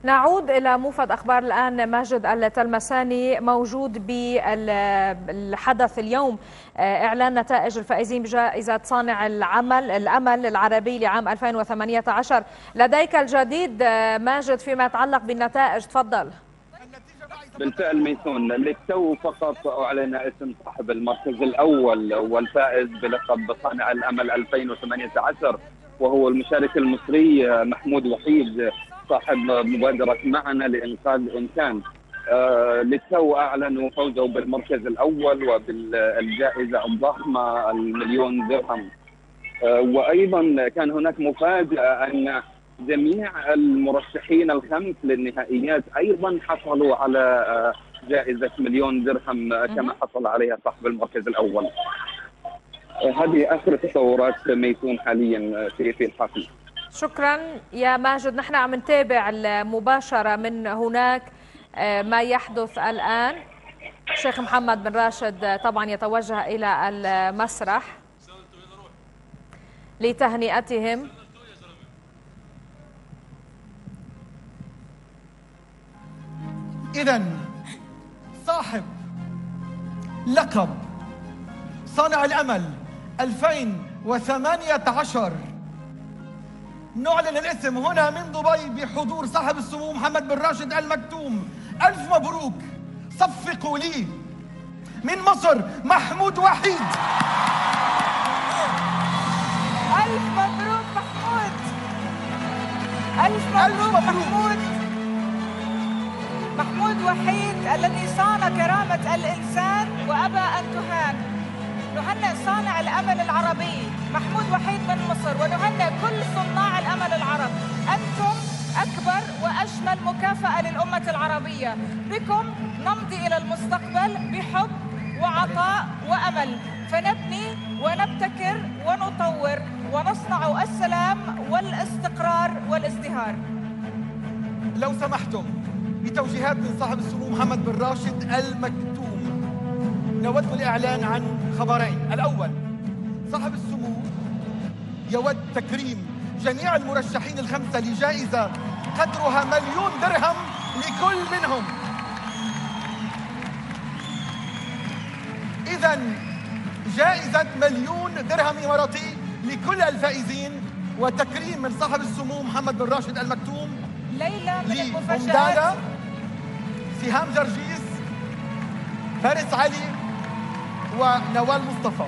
نعود إلى موفد أخبار الآن. ماجد التلمساني موجود بالحدث اليوم، إعلان نتائج الفائزين بجائزة صانع الأمل العربي لعام 2018. لديك الجديد ماجد فيما يتعلق بالنتائج، تفضل. بالفعل ميسون، للتو فقط أعلن اسم صاحب المركز الأول والفائز بلقب صانع الأمل 2018، وهو المشارك المصري محمود وحيد صاحب مبادرة معنا لإنقاذ الإنسان. للتو أعلنوا فوزه بالمركز الأول وبالجائزة الضخمة المليون درهم. وأيضا كان هناك مفاجأة أن جميع المرشحين الخمس للنهائيات أيضا حصلوا على جائزة مليون درهم كما حصل عليها صاحب المركز الأول. هذه آخر تصورات ميسون حاليا في الحفل. شكرا يا ماجد، نحن عم نتابع مباشرة من هناك ما يحدث الآن. الشيخ محمد بن راشد طبعا يتوجه إلى المسرح لتهنئتهم. إذن صاحب لقب صانع الأمل 2018 نعلن الاسم هنا من دبي بحضور صاحب السمو محمد بن راشد المكتوم. ألف مبروك. صفقوا لي من مصر محمود وحيد. ألف مبروك محمود. ألف مبروك محمود وحيد الذي صان كرامة الإنسان وأبى أن تهان. نهنئ صانع الأمل العربي محمود وحيد من مصر، ونهنئ كل صناع الأمل العرب. أنتم أكبر وأجمل مكافأة للأمة العربية. بكم نمضي إلى المستقبل بحب وعطاء وأمل، فنبني ونبتكر ونطور ونصنع السلام والاستقرار والازدهار. لو سمحتم بتوجيهات من صاحب السمو محمد بن راشد المكتوم، نود الإعلان عن خبرين. الأول، صاحب السمو يود تكريم جميع المرشحين الخمسة لجائزة قدرها مليون درهم لكل منهم. إذن جائزة مليون درهم إماراتي لكل الفائزين، وتكريم من صاحب السمو محمد بن راشد المكتوم ليلة من المفاجآت. سهام جرجيس، فارس علي، ونوال مصطفى.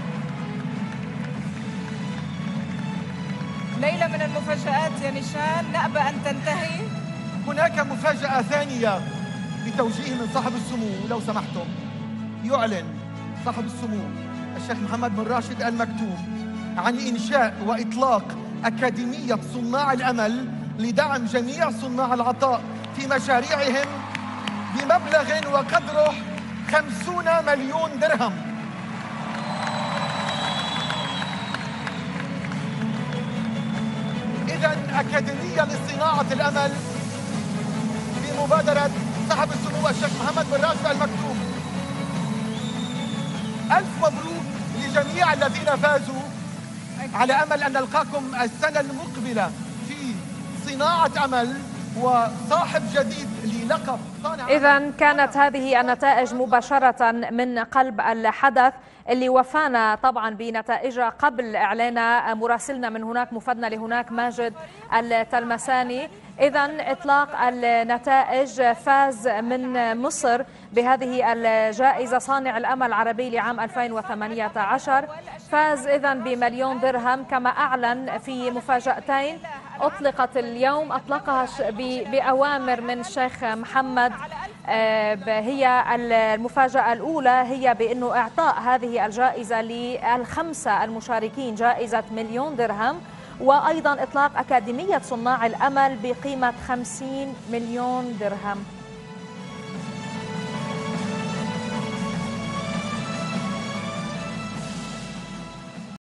ليلة من المفاجآت يا نشان، نأبى أن تنتهي. هناك مفاجأة ثانية بتوجيه من صاحب السمو. لو سمحتم، يعلن صاحب السمو الشيخ محمد بن راشد المكتوم عن إنشاء وإطلاق أكاديمية صناع الأمل لدعم جميع صناع العطاء في مشاريعهم بمبلغ وقدره 50 مليون درهم. إذن أكاديمية لصناعة الأمل بمبادرة صاحب السمو الشيخ محمد بن راشد المكتوم. ألف مبروك لجميع الذين فازوا، على أمل أن نلقاكم السنة المقبلة في صناعة أمل وصاحب جديد للقب صانع. إذن كانت هذه النتائج مباشرة من قلب الحدث اللي وفانا طبعا بنتائجها قبل إعلانها مراسلنا من هناك، مفدنا لهناك ماجد التلمساني. إذن إطلاق النتائج، فاز من مصر بهذه الجائزة صانع الأمل العربي لعام 2018. فاز إذن بمليون درهم، كما أعلن في مفاجأتين أطلقت اليوم، أطلقها بأوامر من الشيخ محمد. هي المفاجأة الأولى هي بأنه إعطاء هذه الجائزة للخمسة المشاركين جائزة مليون درهم، وأيضا إطلاق أكاديمية صناع الأمل بقيمة 50 مليون درهم.